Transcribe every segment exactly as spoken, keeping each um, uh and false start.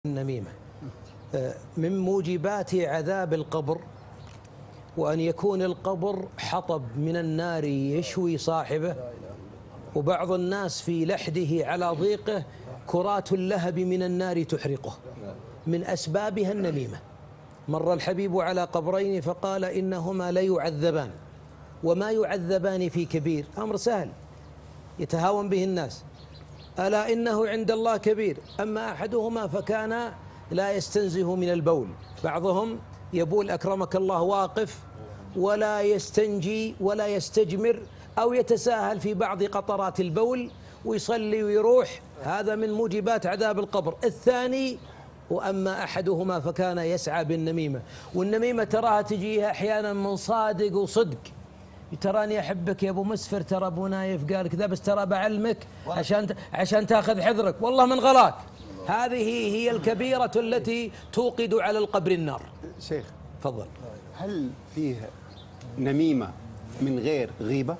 النميمة من موجبات عذاب القبر، وأن يكون القبر حطب من النار يشوي صاحبه، وبعض الناس في لحده على ضيقه كرات اللهب من النار تحرقه. من أسبابها النميمة. مر الحبيب على قبرين فقال إنهما ليعذبان وما يعذبان في كبير. أمر سهل يتهاون به الناس، ألا إنه عند الله كبير. أما أحدهما فكان لا يستنزه من البول، بعضهم يبول أكرمك الله واقف ولا يستنجي ولا يستجمر، أو يتساهل في بعض قطرات البول ويصلي ويروح. هذا من موجبات عذاب القبر. الثاني، وأما أحدهما فكان يسعى بالنميمة. والنميمة تراها تجيها أحيانا من صادق وصدق، تراني أحبك يا أبو مسفر، ترى أبو نايف قال كذا، بس ترى بعلمك عشان عشان تاخذ حذرك، والله من غلاك. هذه هي الكبيرة التي توقد على القبر النار. شيخ تفضل. هل فيه نميمة من غير غيبة؟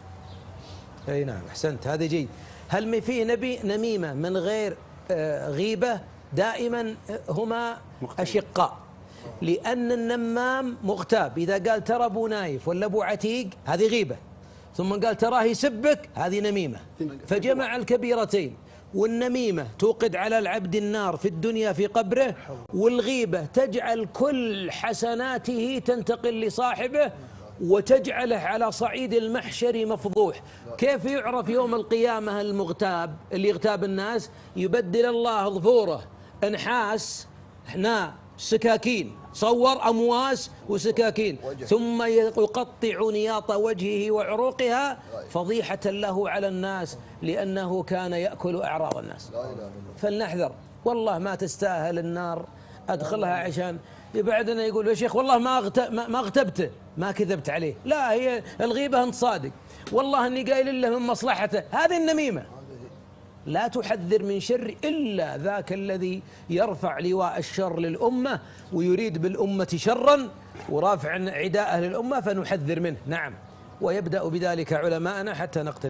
أي نعم، أحسنت، هذا جيد. هل فيه نبي نميمة من غير آه غيبة؟ دائما هما أشقاء، لأن النمام مغتاب. إذا قال ترى أبو نايف ولا أبو عتيق هذه غيبة، ثم قال تراه يسبك هذه نميمة، فجمع الكبيرتين. والنميمة توقد على العبد النار في الدنيا في قبره، والغيبة تجعل كل حسناته تنتقل لصاحبه وتجعله على صعيد المحشر مفضوح. كيف يعرف يوم القيامة المغتاب اللي يغتاب الناس؟ يبدل الله ظفوره انحاس حناء سكاكين، صور أمواس وسكاكين، ثم يقطع نياط وجهه وعروقها فضيحة له على الناس، لأنه كان يأكل أعراض الناس. فلنحذر، والله ما تستاهل النار أدخلها عشان يبعدنا. يقول يا شيخ والله ما ما اغتبته، ما كذبت عليه. لا، هي الغيبة أنت صادق، والله أني قايل له من مصلحته. هذه النميمة. لا تحذر من شر إلا ذاك الذي يرفع لواء الشر للأمة ويريد بالأمة شرا ورافع عداءه للأمة، فنحذر منه. نعم، ويبدأ بذلك علماءنا حتى نقتل.